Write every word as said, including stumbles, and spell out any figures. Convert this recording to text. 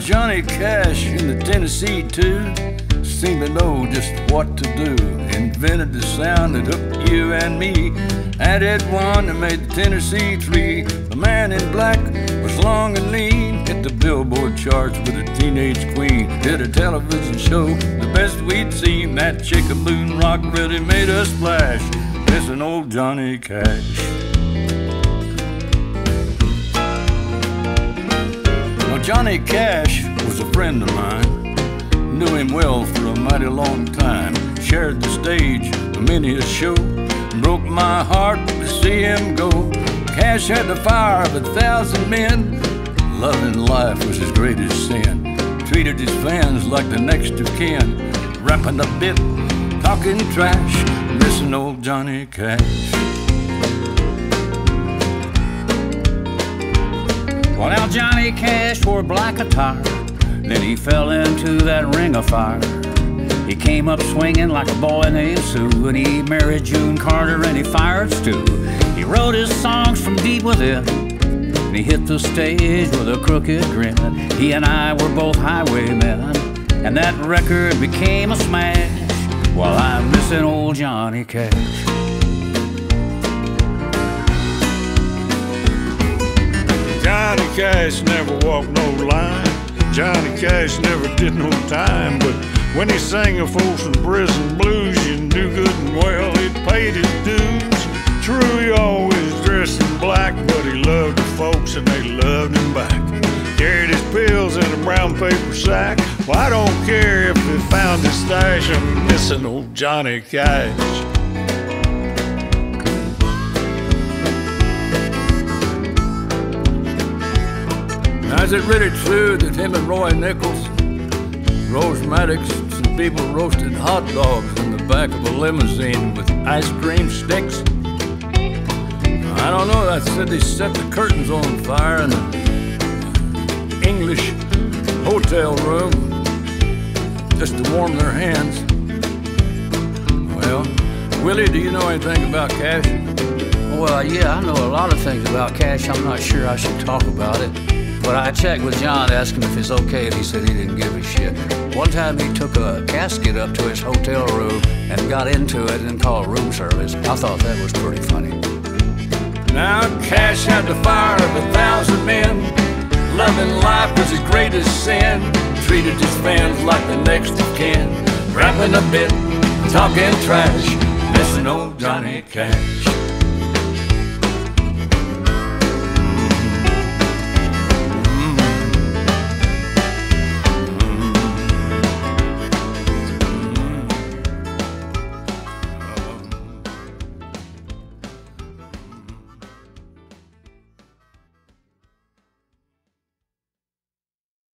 Johnny Cash in the Tennessee two seemed to know just what to do. Invented the sound that hooked you and me. Added one that made the Tennessee three. The man in black was long and lean. Hit the Billboard charts with a teenage queen. Did a television show, the best we'd seen. That chick-a-boon rock really made us splash. Missing old Johnny Cash. Now Johnny Cash was a friend of mine. Knew him well for a mighty long time. Shared the stage for many a show. Broke my heart to see him go. Cash had the fire of a thousand men. Loving life was his greatest sin. Treated his fans like the next of kin. Rapping a bit, talking trash. Missing old Johnny Cash. Well, now Johnny Cash wore black attire. Then he fell into that ring of fire. He came up swinging like a boy named Sue. And he married June Carter and he fired Stu. He wrote his songs from deep within. And he hit the stage with a crooked grin. He and I were both highwaymen. And that record became a smash. While I'm missing old Johnny Cash. Johnny Cash never walked no line. Johnny Cash never did no time. But when he sang a Folsom Prison blues, you knew good and well he'd paid his dues. True, he always dressed in black, but he loved the folks and they loved him back. Carried his pills in a brown paper sack. Well, I don't care if they found his stash. I'm missing old Johnny Cash. Now, is it really true that him and Roy Nichols, Rose Maddox, and people roasted hot dogs in the back of a limousine with ice cream sticks? I don't know. I said they set the curtains on fire in the English hotel room just to warm their hands. Well, Willie, do you know anything about Cash? Well, yeah, I know a lot of things about Cash. I'm not sure I should talk about it. But I checked with John, asked him if it's okay, and he said he didn't give a shit. One time he took a casket up to his hotel room and got into it and called room service. I thought that was pretty funny. Now Cash had the fire of a thousand men. Loving life was his greatest sin. Treated his fans like the next of kin. Rapping a bit, talking trash. Missing old Johnny Cash.